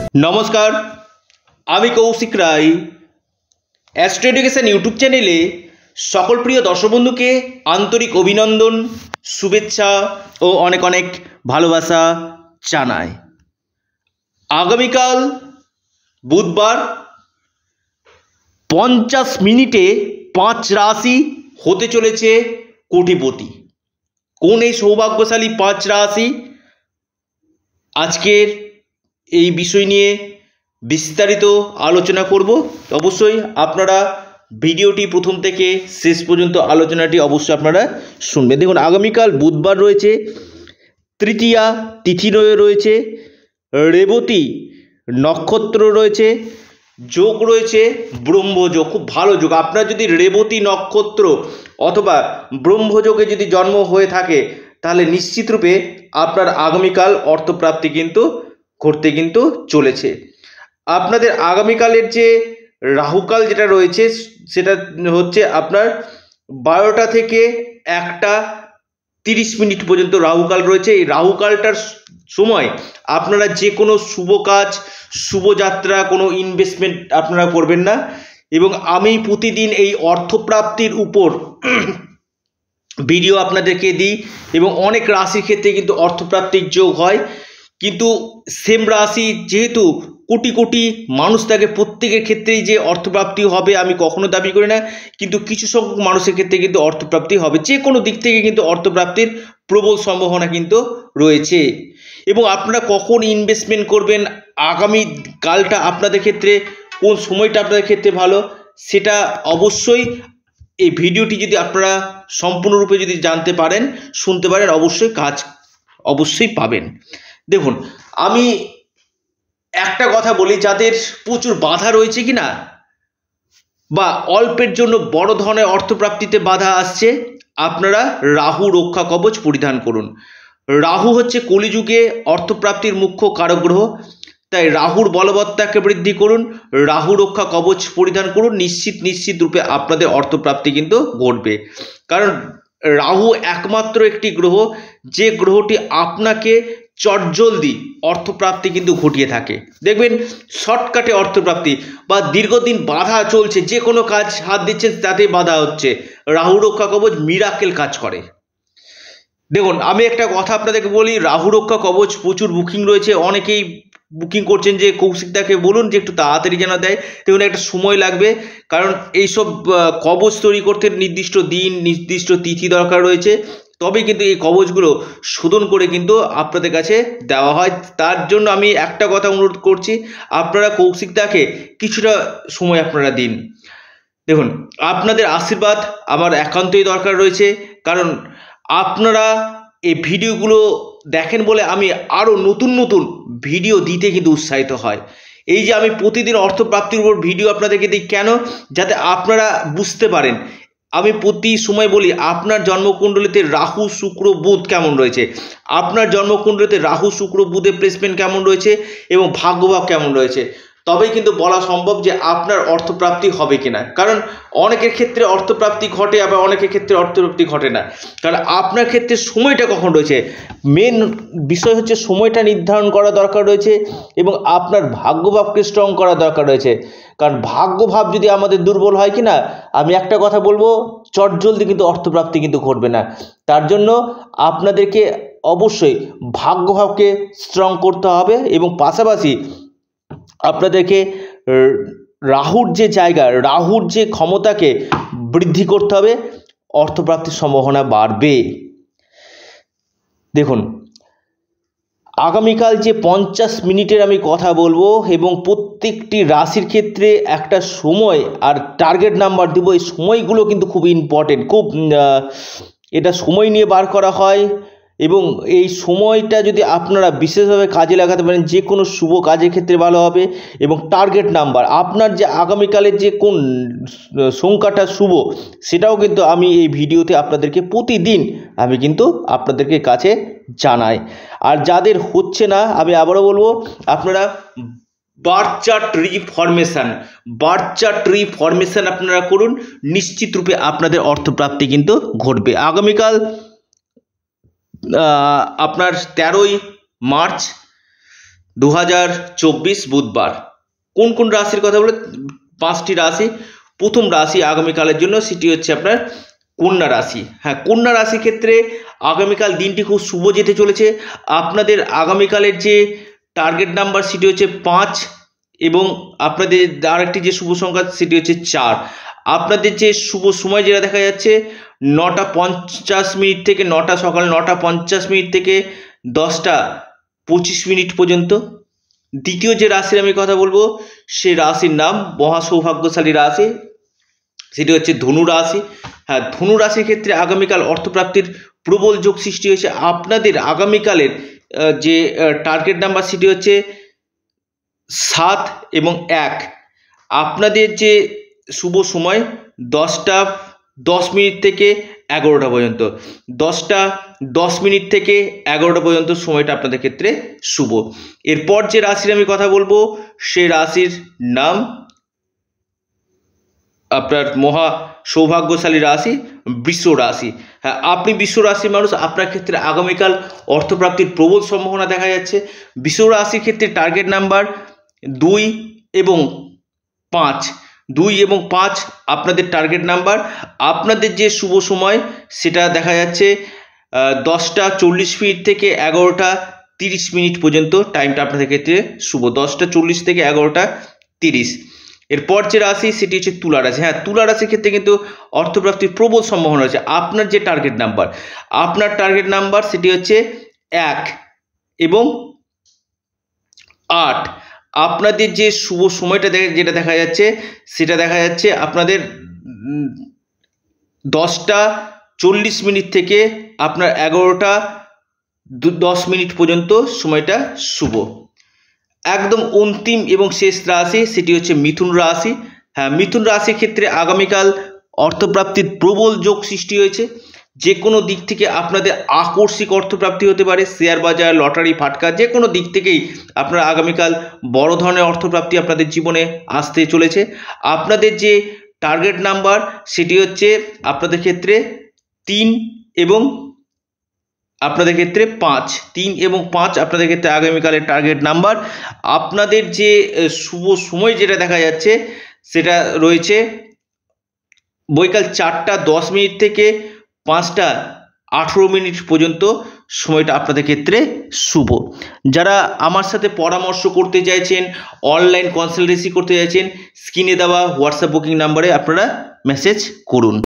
নমস্কার, আমি Koushik Roy. Astro education YouTube চ্যানেলে সকল প্রিয় দর্শক বন্ধুকে আন্তরিক অভিনন্দন, শুভেচ্ছা ও অনেক অনেক ভালোবাসা জানাই। আগামীকাল বুধবার 50 মিনিটে 5 রাশি হতে চলেছে কোটিপতি। কোন এই সৌভাগ্যশালী 5 রাশি? আজকের এই বিষয় নিয়ে বিস্তারিত আলোচনা করব। অবশ্যই আপনারা ভিডিওটি প্রথম থেকে শেষ পর্যন্ত আলোচনাটি অবশ্যই আপনারা শুনবেন। দেখুন, আগামীকাল বুধবার রয়েছে, তৃতীয়া তিথি রয়েছে, রেবতী নক্ষত্র রয়েছে, যোগ রয়েছে ব্রহ্মযোগ। খুব ভালো যোগ। আপনার যদি রেবতী নক্ষত্র অথবা ব্রহ্মযোগে যদি জন্ম হয়ে থাকে তাহলে নিশ্চিতরূপে আপনার আগামীকাল অর্থপ্রাপ্তি কিন্তু ঘটতে কিন্তু চলেছে। আপনাদের আগামীকালের যে রাহুকাল যেটা রয়েছে সেটা হচ্ছে আপনার 12টা থেকে 1টা 30 মিনিট পর্যন্ত রাহুকাল রয়েছে। এই রাহুকালটার সময় আপনারা যে কোনো শুভ কাজ, শুভযাত্রা, কোনো ইনভেস্টমেন্ট আপনারা করবেন না। এবং আমি প্রতিদিন এই অর্থপ্রাপ্তির উপর ভিডিও আপনাদেরকে দিই এবং অনেক রাশির ক্ষেত্রে কিন্তু অর্থপ্রাপ্তির যোগ হয়। কিন্তু সেম রাশি যেহেতু কোটি কোটি মানুষ থাকে, প্রত্যেকের ক্ষেত্রেই যে অর্থপ্রাপ্তি হবে আমি কখনো দাবি করি না, কিন্তু কিছু সংখ্যক মানুষের ক্ষেত্রে কিন্তু অর্থপ্রাপ্তি হবে। যে কোনো দিক থেকে কিন্তু অর্থপ্রাপ্তির প্রবল সম্ভাবনা কিন্তু রয়েছে। এবং আপনারা কখন ইনভেস্টমেন্ট করবেন, আগামী কালটা আপনাদের ক্ষেত্রে কোন সময়টা আপনাদের ক্ষেত্রে ভালো, সেটা অবশ্যই এই ভিডিওটি যদি আপনারা সম্পূর্ণরূপে যদি জানতে পারেন, শুনতে পারেন, অবশ্যই কাজ অবশ্যই পাবেন। দেখুন, আমি একটা কথা বলি, যাদের প্রচুর বাধা রয়েছে কি না, বা অল্পের জন্য বড় ধরনের অর্থপ্রাপ্তিতে বাধা আসছে, আপনারা রাহু রক্ষা কবচ পরিধান করুন। রাহু হচ্ছে কলিযুগে অর্থপ্রাপ্তির মুখ্য কারক গ্রহ, তাই রাহুর বলবত্তাকে বৃদ্ধি করুন, রাহু রক্ষা কবচ পরিধান করুন। নিশ্চিত রূপে আপনাদের অর্থপ্রাপ্তি কিন্তু ঘটবে। কারণ রাহু একমাত্র একটি গ্রহ যে গ্রহটি আপনাকে চটজলদি অর্থপ্রাপ্তি কিন্তু ঘটিয়ে থাকে। দেখবেন শর্টকাটে অর্থপ্রাপ্তি বা দীর্ঘদিন বাধা চলছে, যে কোনো কাজ হাত দিচ্ছেন তাতে বাধা হচ্ছে, রাহু রক্ষা কবচ মিরাকেল কাজ করে। দেখুন, আমি একটা কথা আপনাদেরকে বলি, রাহু রক্ষা কবচ প্রচুর বুকিং রয়েছে। অনেকেই বুকিং করছেন যে কৌশিকদাকে বলুন যে একটু তাড়াতাড়ি যেন দেয়। দেখুন, একটা সময় লাগবে, কারণ এইসব কবচ তৈরি করতে নির্দিষ্ট দিন, নির্দিষ্ট তিথি দরকার রয়েছে, তবে কিন্তু এই কবচগুলো শোধন করে কিন্তু আপনাদের কাছে দেওয়া হয়। তার জন্য আমি একটা কথা অনুরোধ করছি, আপনারা কৌশিকদাকে কিছুটা সময় আপনারা দিন। দেখুন, আপনাদের আশীর্বাদ আমার একান্তই দরকার রয়েছে, কারণ আপনারা এই ভিডিওগুলো দেখেন বলে আমি আরও নতুন নতুন ভিডিও দিতে কিন্তু উৎসাহিত হয়। এই যে আমি প্রতিদিন অর্থপ্রাপ্তির উপর ভিডিও আপনাদেরকে দিই, কেন? যাতে আপনারা বুঝতে পারেন। আমি প্রতি সময় বলি, আপনার জন্মকুণ্ডলিতে রাহু শুক্র বুধ কেমন রয়েছে, আপনার জন্মকুণ্ডলিতে রাহু শুক্র বুধের প্লেসমেন্ট কেমন রয়েছে এবং ভাগ্যভাব কেমন রয়েছে, তবেই কিন্তু বলা সম্ভব যে আপনার অর্থপ্রাপ্তি হবে কিনা। কারণ অনেকের ক্ষেত্রে অর্থপ্রাপ্তি ঘটে, আবার অনেকের ক্ষেত্রে অর্থপ্রাপ্তি ঘটে না। কারণ আপনার ক্ষেত্রে সময়টা কখন রয়েছে, মেন বিষয় হচ্ছে সময়টা নির্ধারণ করা দরকার রয়েছে এবং আপনার ভাগ্যভাবকে স্ট্রং করা দরকার রয়েছে। কারণ ভাগ্যভাব যদি আমাদের দুর্বল হয় কি না, আমি একটা কথা বলবো, চটজলদি কিন্তু অর্থপ্রাপ্তি কিন্তু ঘটবে না। তার জন্য আপনাদেরকে অবশ্যই ভাগ্যভাবকে স্ট্রং করতে হবে এবং পাশাপাশি আপনাদেরকে রাহুর যে জায়গা, রাহুর যে ক্ষমতাকে বৃদ্ধি করতে হবে, অর্থপ্রাপ্তির সম্ভাবনা বাড়বে। দেখুন, আগামীকাল যে 50 মিনিটের আমি কথা বলবো এবং প্রত্যেকটি রাশির ক্ষেত্রে একটা সময় আর টার্গেট নাম্বার দেব। এই সময়গুলো কিন্তু খুব ইম্পর্টেন্ট, খুব এটা সময় নিয়ে বার করা হয় এবং এই সময়টা যদি আপনারা বিশেষভাবে কাজে লাগাতে পারেন, যে কোনো শুভ কাজের ক্ষেত্রে ভালো হবে। এবং টার্গেট নাম্বার, আপনার যে আগামীকালের যে কোন সংখ্যাটা শুভ, সেটাও কিন্তু আমি এই ভিডিওতে আপনাদেরকে প্রতিদিন আমি কিন্তু আপনাদেরকে কাছে জানাই। আর যাদের হচ্ছে না, আমি আবারও বলবো, আপনারা বার্থ চার্ট রিফরমেশন আপনারা করুন। নিশ্চিত রূপে আপনাদের অর্থপ্রাপ্তি কিন্তু ঘটবে। আগামীকাল আপনার 13ই মার্চ 2024 বুধবার। কোন কোন রাশির কথা বলে? 5টি রাশি। প্রথম রাশি আগামীকালের জন্য সেটি হচ্ছে আপনার কন্যা রাশি। হ্যাঁ, কন্যা রাশির ক্ষেত্রে আগামীকাল দিনটি খুব শুভ যেতে চলেছে। আপনাদের আগামীকালের যে টার্গেট নাম্বার সেটি হচ্ছে 5 এবং আপনাদের আরেকটি যে শুভ সংখ্যা সেটি হচ্ছে 4। আপনাদের যে শুভ সময় যেটা দেখা যাচ্ছে 9টা 50 মিনিট থেকে সকাল 9টা 50 মিনিট থেকে 10টা 25 মিনিট পর্যন্ত। দ্বিতীয় যে রাশির আমি কথা বলবো সেই রাশির নাম মহা সৌভাগ্যশালী রাশি, সেটি হচ্ছে ধনু রাশি। হ্যাঁ, ধনু রাশির ক্ষেত্রে আগামীকাল অর্থপ্রাপ্তির প্রবল যোগ সৃষ্টি হয়েছে। আপনাদের আগামীকালের যে টার্গেট নাম্বার সেটি হচ্ছে 7 এবং 1। আপনাদের যে শুভ সময় 10টা 10 মিনিট থেকে 11টা পর্যন্ত, 10টা 10 মিনিট থেকে 11টা পর্যন্ত সময়টা আপনাদের ক্ষেত্রে শুভ। এরপর যে রাশির আমি কথা বলবো সেই রাশির নাম আপনার মহা সৌভাগ্যশালী রাশি বৃষ রাশি। হ্যাঁ, আপনি বৃষ রাশির মানুষ, আপনার ক্ষেত্রে আগামীকাল অর্থপ্রাপ্তির প্রবল সম্ভাবনা দেখা যাচ্ছে। বৃষ রাশির ক্ষেত্রে টার্গেট নাম্বার 2 এবং 5। 2 এবং 5 আপনাদের টার্গেট নাম্বার। আপনাদের যে শুভ সময় সেটা দেখা যাচ্ছে 10টা 40 মিনিট থেকে 11টা 30 মিনিট পর্যন্ত টাইমটা আপনাদের ক্ষেত্রে শুভ। 10টা 40 থেকে 11টা 30। এরপর যে রাশি সেটি হচ্ছে তুলা রাশি। হ্যাঁ, তুলা রাশির ক্ষেত্রে কিন্তু অর্থপ্রাপ্তির প্রবল সম্ভাবনা রয়েছে। আপনার যে টার্গেট নাম্বার সেটি হচ্ছে 1 এবং 8। আপনাদের যে শুভ সময়টা যেটা দেখা যাচ্ছে সেটা দেখা যাচ্ছে আপনাদের 10টা 40 মিনিট থেকে আপনার 11টা 10 মিনিট পর্যন্ত সময়টা শুভ। একদম অন্তিম এবং শেষ রাশি সেটি হচ্ছে মিথুন রাশি। হ্যাঁ, মিথুন রাশির ক্ষেত্রে আগামীকাল অর্থপ্রাপ্তির প্রবল যোগ সৃষ্টি হয়েছে। যে কোনো দিক থেকে আপনাদের আকস্মিক অর্থপ্রাপ্তি হতে পারে। শেয়ার বাজার, লটারি, ফাটকা যে কোনো দিক থেকেই আপনারা আগামীকাল বড় ধরনের অর্থপ্রাপ্তি আপনাদের জীবনে আসতে চলেছে। আপনাদের যে টার্গেট নাম্বার সেটি হচ্ছে আপনাদের ক্ষেত্রে 3 এবং আপনাদের ক্ষেত্রে 5। 3 এবং 5 আপনাদের ক্ষেত্রে আগামীকালের টার্গেট নাম্বার। আপনাদের যে শুভ সময় যেটা দেখা যাচ্ছে সেটা রয়েছে বৈকাল 4টা 10 মিনিট থেকে 5টা 18 মিনিট পর্যন্ত সময়টা আপনাদের ক্ষেত্রে শুভ। যারা আমার সাথে পরামর্শ করতে চাইছেন, অনলাইন কনসালটেন্সি করতে চাইছেন, স্ক্রিনে দেওয়া হোয়াটসঅ্যাপ বুকিং নাম্বারে আপনারা মেসেজ করুন।